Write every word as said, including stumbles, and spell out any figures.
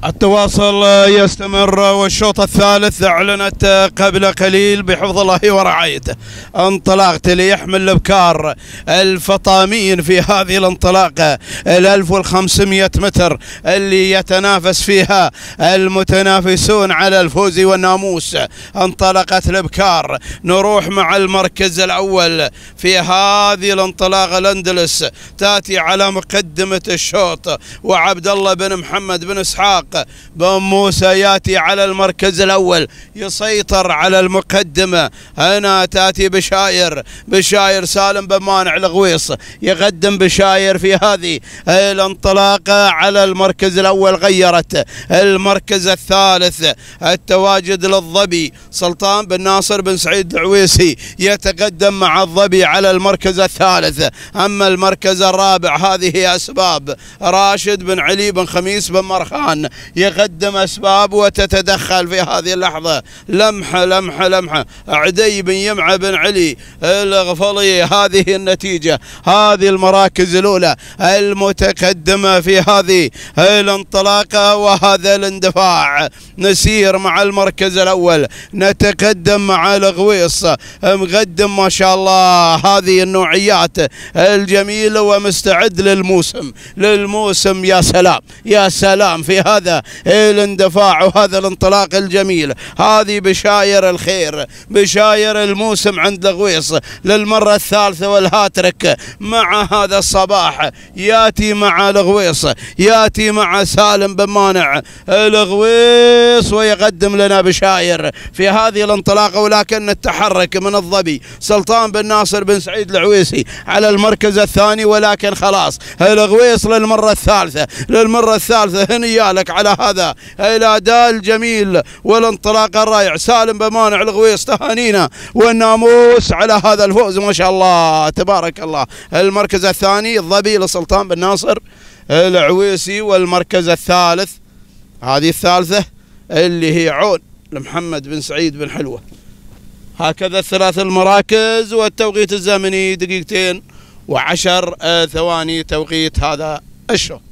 التواصل يستمر، والشوط الثالث أعلنت قبل قليل بحفظ الله ورعايته انطلاقة ليحمل الأبكار الفطامين في هذه الانطلاقة ال ألف وخمسمئة متر اللي يتنافس فيها المتنافسون على الفوز والناموس. انطلقت الأبكار، نروح مع المركز الأول في هذه الانطلاقة. الأندلس تأتي على مقدمة الشوط، وعبد الله بن محمد بن إسحاق بن موسى ياتي على المركز الأول يسيطر على المقدمة. هنا تأتي بشاير بشاير سالم بن مانع الغويص يقدم بشاير في هذه الانطلاقة على المركز الأول. غيرت المركز الثالث التواجد للظبي سلطان بن ناصر بن سعيد العويسي يتقدم مع الظبي على المركز الثالث. أما المركز الرابع هذه أسباب راشد بن علي بن خميس بن مرخان يقدم أسباب، وتتدخل في هذه اللحظة لمحة لمحة لمحة عدي بن يمعة بن علي الغفلي. هذه النتيجة، هذه المراكز الأولى المتقدمة في هذه الانطلاقة وهذا الاندفاع. نسير مع المركز الأول، نتقدم مع الغويص مقدم ما شاء الله هذه النوعيات الجميلة ومستعد للموسم للموسم. يا سلام يا سلام في هذا الاندفاع وهذا الانطلاق الجميل. هذه بشاير الخير، بشاير الموسم عند الغويص للمرة الثالثة والهاترك مع هذا الصباح. ياتي مع الغويص، ياتي مع سالم بن مانع الغويص ويقدم لنا بشاير في هذه الانطلاقة. ولكن التحرك من الظبي سلطان بن ناصر بن سعيد العويسي على المركز الثاني، ولكن خلاص الغويص للمرة الثالثة للمرة الثالثة. هنيالك على هذا الأداء الجميل والانطلاق الرائع. سالم بن مانع الغويص تهانينا والناموس على هذا الفوز ما شاء الله تبارك الله. المركز الثاني الظبي لسلطان بن ناصر العويسي، والمركز الثالث هذه الثالثة اللي هي عون لمحمد بن سعيد بن حلوة. هكذا الثلاث المراكز، والتوقيت الزمني دقيقتين وعشر ثواني توقيت هذا الشوط.